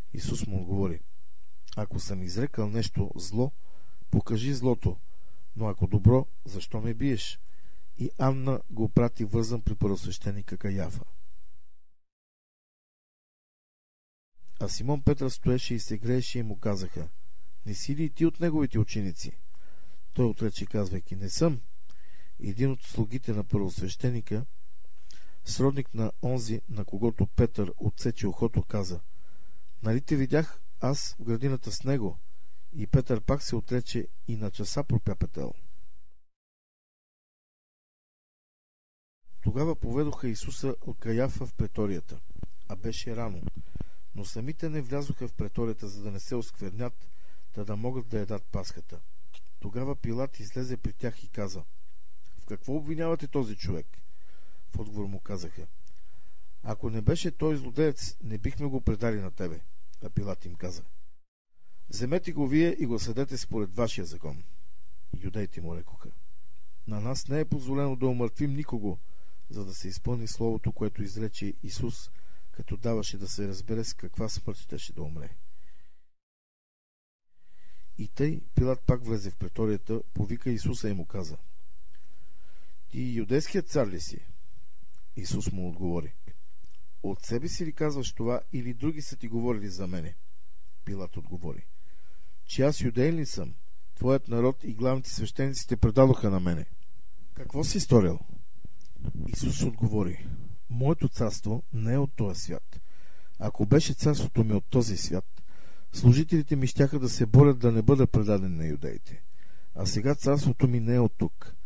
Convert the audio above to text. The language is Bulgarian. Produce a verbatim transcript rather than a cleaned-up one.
Исус му отговори: ако съм изрекал нещо зло, покажи злото, но ако добро, защо ме биеш? И Анна го прати вързан при първосвещеника Каяфа. А Симон Петър стоеше и се грееше и му казаха: не си ли и ти от неговите ученици? Той отрече, казвайки: не съм. Един от слугите на първосвещеника, сродник на онзи, на когото Петър отсече ухото, каза: нали те видях аз в градината с него? И Петър пак се отрече и на часа пропя петел. Тогава поведоха Исуса от Каяфа в преторията, а беше рано, но самите не влязоха в преторията, за да не се осквернят, та да могат да ядат пасхата. Тогава Пилат излезе при тях и каза: в какво обвинявате този човек? В отговор му казаха: ако не беше той злодеец, не бихме го предали на тебе. А Пилат им каза: вземете го вие и го съдете според вашия закон. Юдеите му рекоха: на нас не е позволено да умъртвим никого, за да се изпълни словото, което изрече Исус, като даваше да се разбере с каква смърт щеше да умре. И тъй Пилат пак влезе в преторията, повика Исуса и му каза: ти юдейският цар ли си? Исус му отговори: от себе си ли казваш това, или други са ти говорили за мене? Пилат отговори: че аз юдеин ли съм? Твоят народ и главните свещеници те предадоха на мене. Какво си сторил? Исус отговори: моето царство не е от този свят. Ако беше царството ми от този свят, служителите ми щяха да се борят да не бъда предаден на юдеите. А сега царството ми не е от тук.